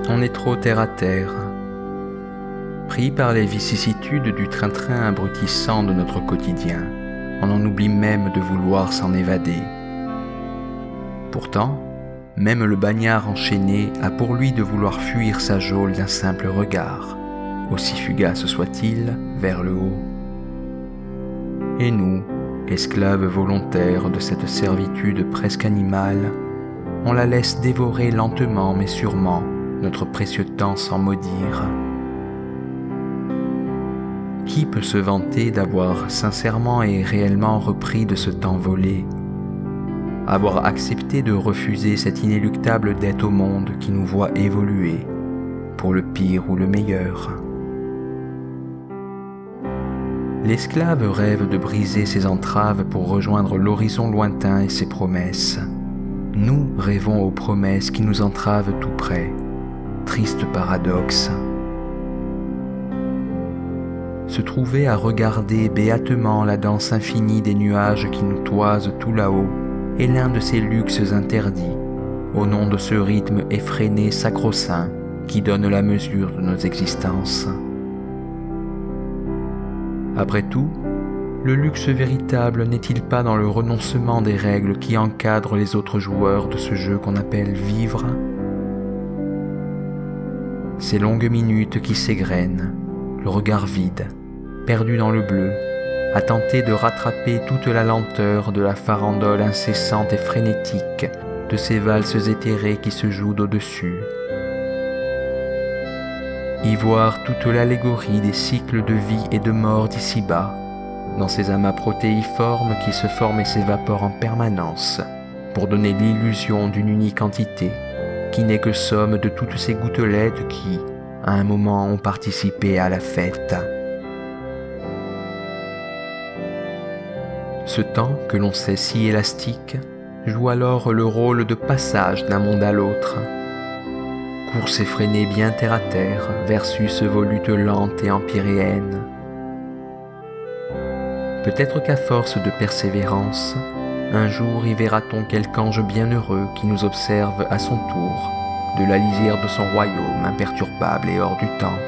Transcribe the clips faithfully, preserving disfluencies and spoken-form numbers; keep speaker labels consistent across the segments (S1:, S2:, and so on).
S1: On est trop terre à terre. Pris par les vicissitudes du train-train abrutissant de notre quotidien, on en oublie même de vouloir s'en évader. Pourtant, même le bagnard enchaîné a pour lui de vouloir fuir sa geôle d'un simple regard, aussi fugace soit-il, vers le haut. Et nous, esclaves volontaires de cette servitude presque animale, on la laisse dévorer lentement mais sûrement notre précieux temps sans maudire. Qui peut se vanter d'avoir sincèrement et réellement repris de ce temps volé, avoir accepté de refuser cette inéluctable dette au monde qui nous voit évoluer, pour le pire ou le meilleur? L'esclave rêve de briser ses entraves pour rejoindre l'horizon lointain et ses promesses. Nous rêvons aux promesses qui nous entravent tout près. Triste paradoxe. Se trouver à regarder béatement la danse infinie des nuages qui nous toisent tout là-haut est l'un de ces luxes interdits, au nom de ce rythme effréné sacro-saint qui donne la mesure de nos existences. Après tout, le luxe véritable n'est-il pas dans le renoncement des règles qui encadrent les autres joueurs de ce jeu qu'on appelle vivre? Ces longues minutes qui s'égrènent, le regard vide, perdu dans le bleu, à tenter de rattraper toute la lenteur de la farandole incessante et frénétique de ces valses éthérées qui se jouent d'au-dessus. Y voir toute l'allégorie des cycles de vie et de mort d'ici-bas, dans ces amas protéiformes qui se forment et s'évaporent en permanence, pour donner l'illusion d'une unique entité, qui n'est que somme de toutes ces gouttelettes qui, à un moment, ont participé à la fête. Ce temps, que l'on sait si élastique, joue alors le rôle de passage d'un monde à l'autre. Course effrénée bien terre à terre versus volute lente et empyréenne. Peut-être qu'à force de persévérance, un jour y verra-t-on quelque ange bienheureux qui nous observe à son tour, de la lisière de son royaume imperturbable et hors du temps.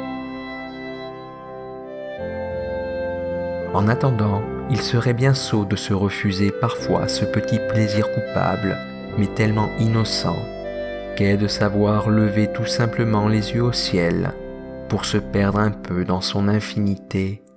S1: En attendant, il serait bien sot de se refuser parfois ce petit plaisir coupable, mais tellement innocent, qu'est de savoir lever tout simplement les yeux au ciel pour se perdre un peu dans son infinité